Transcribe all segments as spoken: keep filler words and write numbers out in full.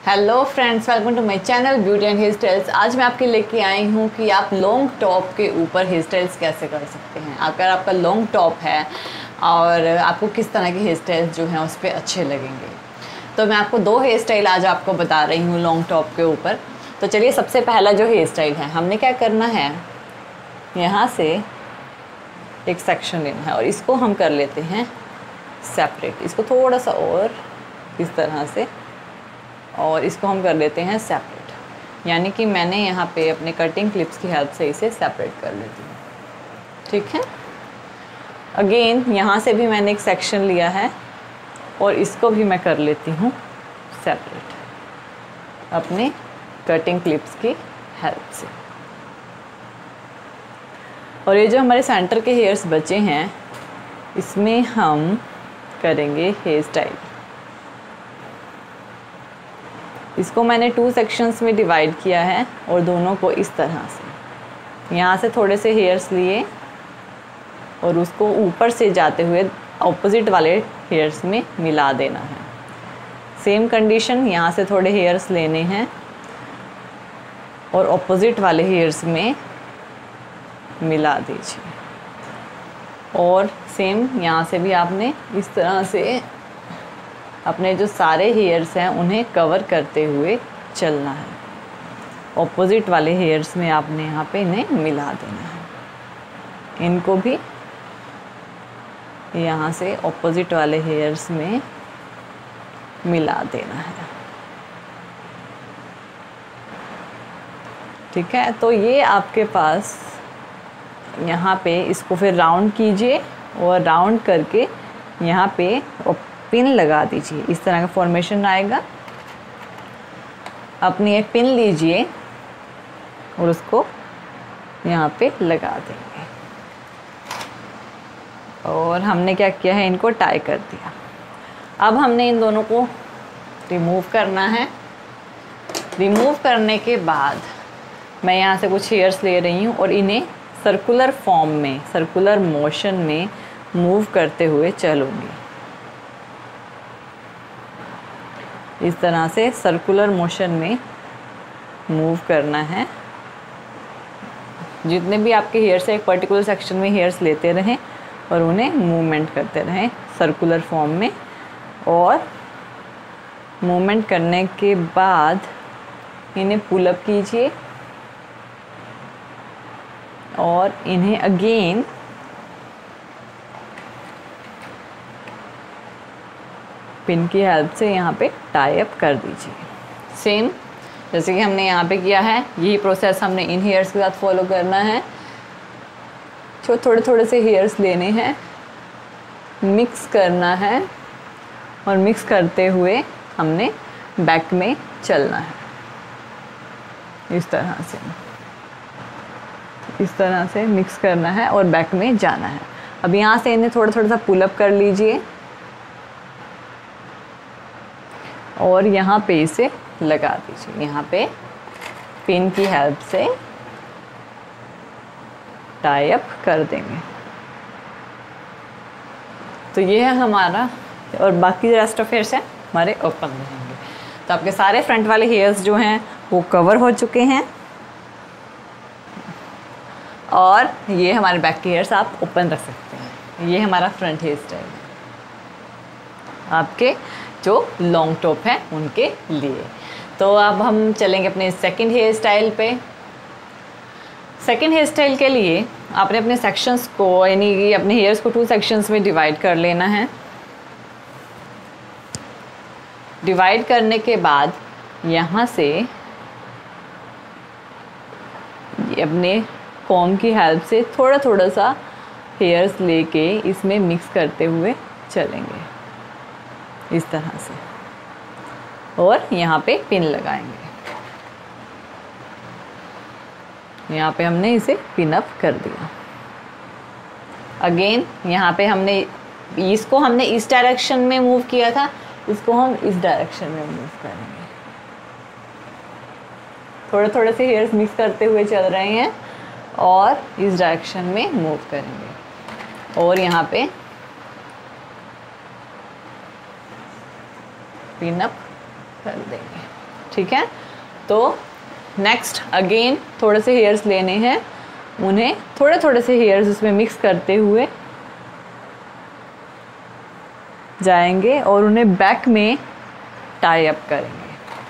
Hello friends, welcome to my channel beauty and hair styles. आज मैं आपके लेके आई हूँ कि आप लॉन्ग टॉप के ऊपर हेयर स्टाइल्स कैसे कर सकते हैं। अगर आपका लॉन्ग टॉप है और आपको किस तरह के हेयर स्टाइल्स जो हैं उस पर अच्छे लगेंगे, तो मैं आपको दो हेयर स्टाइल आज आपको बता रही हूँ लॉन्ग टॉप के ऊपर। तो चलिए, सबसे पहला जो हेयर स्टाइल है, हमने क्या करना है, यहाँ से एक सेक्शन लेना है और इसको हम कर लेते हैं सेपरेट। इसको थोड़ा सा और इस तरह से, और इसको हम कर लेते हैं सेपरेट। यानी कि मैंने यहाँ पे अपने कटिंग क्लिप्स की हेल्प से इसे सेपरेट कर लेती हूँ। ठीक है। अगेन यहाँ से भी मैंने एक सेक्शन लिया है और इसको भी मैं कर लेती हूँ सेपरेट अपने कटिंग क्लिप्स की हेल्प से। और ये जो हमारे सेंटर के हेयर्स बचे हैं, इसमें हम करेंगे हेयर स्टाइल। इसको मैंने टू सेक्शंस में डिवाइड किया है और दोनों को इस तरह से यहाँ से थोड़े से हेयर्स लिए और उसको ऊपर से जाते हुए ऑपोजिट वाले हेयर्स में मिला देना है। सेम कंडीशन, यहाँ से थोड़े हेयर्स लेने हैं और ऑपोजिट वाले हेयर्स में मिला दीजिए। और सेम यहाँ से भी आपने इस तरह से अपने जो सारे हेयर्स हैं उन्हें कवर करते हुए चलना है। ऑपोजिट वाले हेयर्स में आपने यहाँ पे इन्हें मिला देना है। इनको भी यहाँ से ऑपोजिट वाले हेयर्स में मिला देना है। ठीक है। तो ये आपके पास यहाँ पे, इसको फिर राउंड कीजिए और राउंड करके यहाँ पे पिन लगा दीजिए। इस तरह का फॉर्मेशन आएगा। अपनी एक पिन लीजिए और उसको यहाँ पे लगा देंगे। और हमने क्या किया है, इनको टाई कर दिया। अब हमने इन दोनों को रिमूव करना है। रिमूव करने के बाद मैं यहाँ से कुछ हेयर्स ले रही हूँ और इन्हें सर्कुलर फॉर्म में, सर्कुलर मोशन में मूव करते हुए चलूँगी। इस तरह से सर्कुलर मोशन में मूव करना है। जितने भी आपके हेयर्स है, एक पर्टिकुलर सेक्शन में हेयर्स लेते रहें और उन्हें मूवमेंट करते रहें सर्कुलर फॉर्म में। और मूवमेंट करने के बाद इन्हें पुल अप कीजिए और इन्हें अगेन पिन की हेल्प से यहाँ पे टाई अप कर दीजिए। सेम जैसे कि हमने यहाँ पे किया है, यही प्रोसेस हमने इन हेयर्स के साथ फॉलो करना है। जो थोड़े थोड़े से हेयर्स लेने हैं, मिक्स करना है और मिक्स करते हुए हमने बैक में चलना है। इस तरह से इस तरह से मिक्स करना है और बैक में जाना है। अब यहाँ से इन्हें थोड़ा थोड़ा सा पुल अप कर लीजिए और यहाँ पे इसे लगा दीजिए। यहाँ पे पिन की हेल्प से टाई अप कर देंगे। तो ये है हमारा, और बाकी रेस्ट ऑफ हेयर्स हैं हमारे ओपन रहेंगे। तो आपके सारे फ्रंट वाले हेयर्स जो हैं वो कवर हो चुके हैं और ये हमारे बैक के हेयर्स आप ओपन रख सकते हैं। ये हमारा फ्रंट हेयर स्टाइल है आपके जो लॉन्ग टॉप है उनके लिए। तो अब हम चलेंगे अपने सेकंड हेयर स्टाइल पे। सेकंड हेयर स्टाइल के लिए आपने अपने सेक्शंस को, यानी कि अपने हेयर्स को टू सेक्शंस में डिवाइड कर लेना है। डिवाइड करने के बाद यहाँ से अपने कॉम्ब की हेल्प से थोड़ा थोड़ा सा हेयर्स लेके इसमें मिक्स करते हुए चलेंगे इस तरह से, और यहाँ पे पिन लगाएंगे। यहाँ पे हमने इसे पिन अप कर दिया। अगेन यहाँ पे हमने इसको हमने इस डायरेक्शन में मूव किया था, इसको हम इस डायरेक्शन में मूव करेंगे। थोड़े थोड़े से हेयर्स मिक्स करते हुए चल रहे हैं और इस डायरेक्शन में मूव करेंगे और यहाँ पे पिन अप कर देंगे। ठीक है। तो नेक्स्ट अगेन थोड़े से हेयर्स लेने हैं, उन्हें थोड़े थोड़े से हेयर्स उसमें मिक्स करते हुए जाएंगे और उन्हें बैक में टाई अप करेंगे।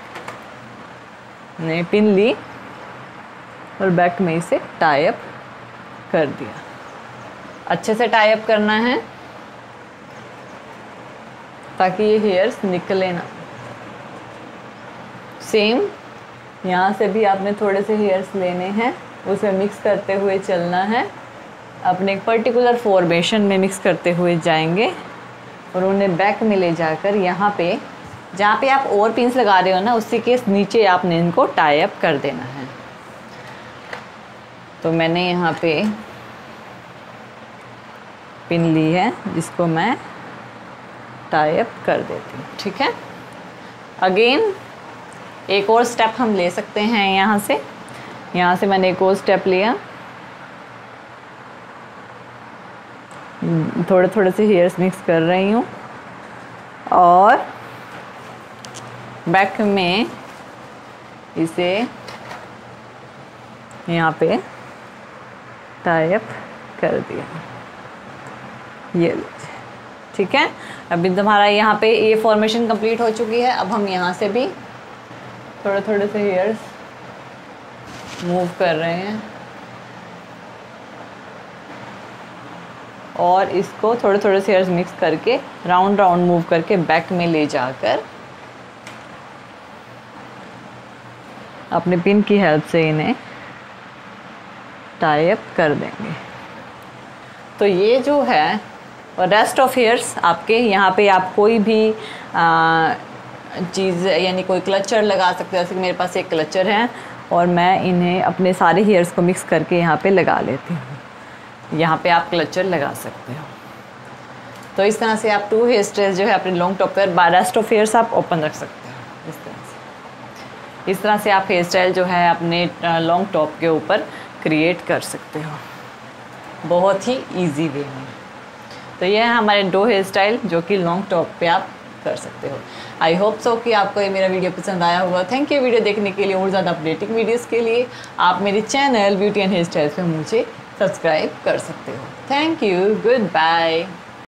ने पिन ली और बैक में इसे टाई अप कर दिया। अच्छे से टाई अप करना है ताकि ये हेयर्स निकले ना। सेम यहाँ से भी आपने थोड़े से हेयर्स लेने हैं, उसे मिक्स करते हुए चलना है, अपने एक पर्टिकुलर फॉर्मेशन में मिक्स करते हुए जाएंगे और उन्हें बैक में ले जाकर यहाँ पे जहाँ पे आप और पिंस लगा रहे हो ना, उसी के नीचे आपने इनको टाई अप कर देना है। तो मैंने यहाँ पे पिन ली है जिसको मैं टाई अप कर देती हूँ, ठीक है। अगेन एक और स्टेप हम ले सकते हैं यहाँ से। यहाँ से मैंने एक और स्टेप लिया, थोड़े थोड़े से हेयर्स मिक्स कर रही हूँ और बैक में इसे यहाँ पे टाई अप कर दिया, ये ठीक है। अभी तुम्हारा यहाँ पे ये फॉर्मेशन कंप्लीट हो चुकी है। अब हम यहाँ से भी थोड़े थोड़े से हेयर्स मूव कर रहे हैं और इसको थोड़े थोड़े से हेयर्स मिक्स करके राउंड राउंड मूव करके बैक में ले जाकर अपने पिन की हेल्प से इन्हें टाई अप कर देंगे। तो ये जो है और रेस्ट ऑफ हेयर्स आपके यहाँ पे आप कोई भी चीज़ यानी कोई क्लचर लगा सकते हो। जैसे कि मेरे पास एक क्लचर है और मैं इन्हें अपने सारे हेयर्स को मिक्स करके यहाँ पे लगा लेती हूँ। यहाँ पे आप क्लचर लगा सकते हो। तो इस तरह से आप टू हेयर स्टाइल्स जो है अपने लॉन्ग टॉप पर बाय रेस्ट ऑफ हेयर्स आप ओपन रख सकते हो। इस तरह से इस तरह से आप हेयर स्टाइल जो है अपने लॉन्ग टॉप के ऊपर क्रिएट कर सकते हो बहुत ही ईजी वे में। तो ये है हमारे दो हेयर स्टाइल जो कि लॉन्ग टॉप पे आप कर सकते हो। आई होप सो कि आपको ये मेरा वीडियो पसंद आया होगा। थैंक यू वीडियो देखने के लिए। और ज़्यादा अपडेटिंग वीडियोस के लिए आप मेरे channel beauty and hair styles पे मुझे सब्सक्राइब कर सकते हो। Thank you, good bye.